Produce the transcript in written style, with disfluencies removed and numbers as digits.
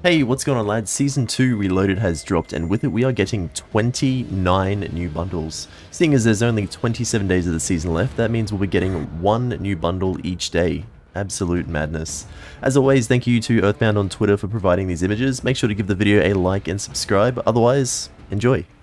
Hey, what's going on lads? Season 2 Reloaded has dropped, and with it we are getting 29 new bundles. Seeing as there's only 27 days of the season left, that means we'll be getting one new bundle each day. Absolute madness. As always, thank you to Earthbound on Twitter for providing these images. Make sure to give the video a like and subscribe, otherwise, enjoy.